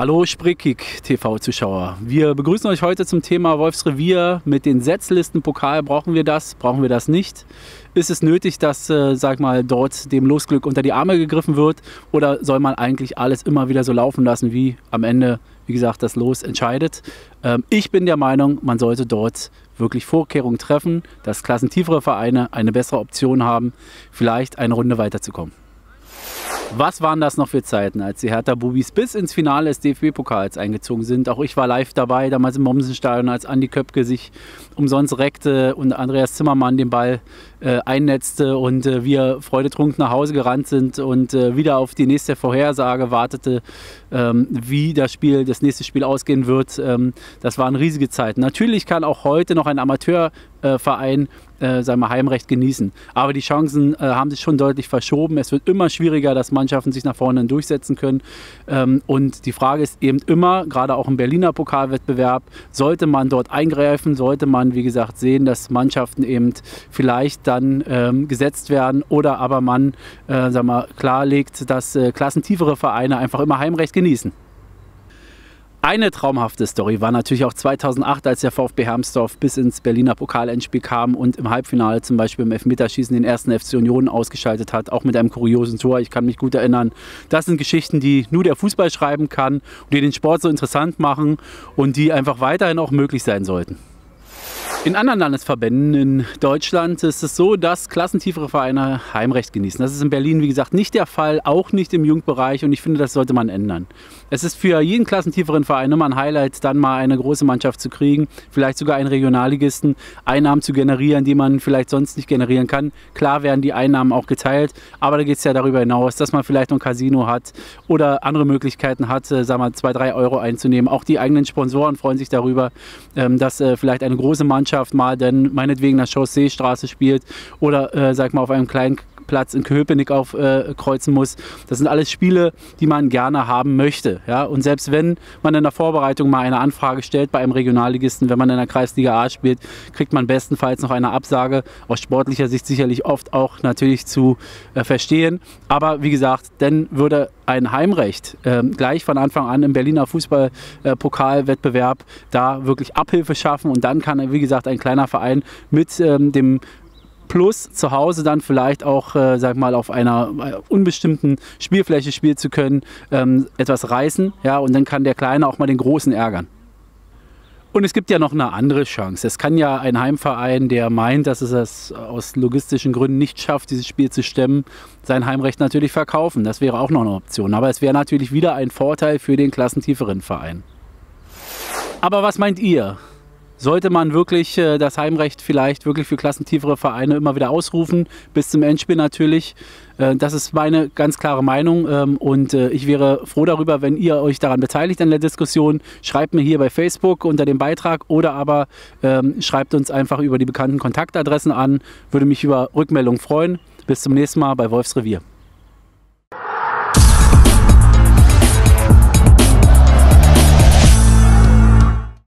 Hallo Spreekick-TV-Zuschauer. Wir begrüßen euch heute zum Thema Wolfsrevier mit den Setzlisten. Pokal, brauchen wir das nicht? Ist es nötig, dass dort dem Losglück unter die Arme gegriffen wird? Oder soll man eigentlich alles immer wieder so laufen lassen, wie am Ende, wie gesagt, das Los entscheidet? Ich bin der Meinung, man sollte dort wirklich Vorkehrungen treffen, dass klassentiefere Vereine eine bessere Option haben, vielleicht eine Runde weiterzukommen. Was waren das noch für Zeiten, als die Hertha-Bubis bis ins Finale des DFB-Pokals eingezogen sind? Auch ich war live dabei, damals im Mommsenstadion, als Andi Köpke sich umsonst reckte und Andreas Zimmermann den Ball einnetzte und wir freudetrunken nach Hause gerannt sind und wieder auf die nächste Vorhersage wartete, wie das nächste Spiel ausgehen wird. Das waren riesige Zeiten. Natürlich kann auch heute noch ein Amateurverein Heimrecht genießen. Aber die Chancen haben sich schon deutlich verschoben. Es wird immer schwieriger, dass Mannschaften sich nach vorne durchsetzen können. Und die Frage ist eben immer, gerade auch im Berliner Pokalwettbewerb, sollte man dort eingreifen, sollte man, wie gesagt, sehen, dass Mannschaften eben vielleicht dann gesetzt werden oder aber man klarlegt, dass klassentiefere Vereine einfach immer Heimrecht genießen. Eine traumhafte Story war natürlich auch 2008, als der VfB Hermsdorf bis ins Berliner Pokalendspiel kam und im Halbfinale zum Beispiel im Elfmeterschießen den ersten FC Union ausgeschaltet hat, auch mit einem kuriosen Tor. Ich kann mich gut erinnern. Das sind Geschichten, die nur der Fußball schreiben kann und die den Sport so interessant machen und die einfach weiterhin auch möglich sein sollten. In anderen Landesverbänden in Deutschland ist es so, dass klassentiefere Vereine Heimrecht genießen. Das ist in Berlin, wie gesagt, nicht der Fall, auch nicht im Jugendbereich und ich finde, das sollte man ändern. Es ist für jeden klassentieferen Verein immer ein Highlight, dann mal eine große Mannschaft zu kriegen, vielleicht sogar einen Regionalligisten, Einnahmen zu generieren, die man vielleicht sonst nicht generieren kann. Klar werden die Einnahmen auch geteilt, aber da geht es ja darüber hinaus, dass man vielleicht noch ein Casino hat oder andere Möglichkeiten hat, 2, 3 Euro einzunehmen. Auch die eigenen Sponsoren freuen sich darüber, dass vielleicht eine große Mannschaft mal denn meinetwegen nach Chausseestraße spielt oder auf einem kleinen Platz in Köpenick aufkreuzen muss. Das sind alles Spiele, die man gerne haben möchte. Ja? Und selbst wenn man in der Vorbereitung mal eine Anfrage stellt bei einem Regionalligisten, wenn man in der Kreisliga A spielt, kriegt man bestenfalls noch eine Absage. Aus sportlicher Sicht sicherlich oft auch natürlich zu verstehen. Aber wie gesagt, dann würde ein Heimrecht gleich von Anfang an im Berliner Fußballpokalwettbewerb da wirklich Abhilfe schaffen und dann kann, wie gesagt, ein kleiner Verein mit dem Plus zu Hause dann vielleicht auch, auf einer unbestimmten Spielfläche spielen zu können, etwas reißen, ja, und dann kann der Kleine auch mal den Großen ärgern. Und es gibt ja noch eine andere Chance. Es kann ja ein Heimverein, der meint, dass es das aus logistischen Gründen nicht schafft, dieses Spiel zu stemmen, sein Heimrecht natürlich verkaufen. Das wäre auch noch eine Option. Aber es wäre natürlich wieder ein Vorteil für den klassentieferen Verein. Aber was meint ihr? Sollte man wirklich das Heimrecht vielleicht wirklich für klassentiefere Vereine immer wieder ausrufen, bis zum Endspiel natürlich? Das ist meine ganz klare Meinung und ich wäre froh darüber, wenn ihr euch daran beteiligt an der Diskussion. Schreibt mir hier bei Facebook unter dem Beitrag oder aber schreibt uns einfach über die bekannten Kontaktadressen an. Würde mich über Rückmeldungen freuen. Bis zum nächsten Mal bei Wolfsrevier.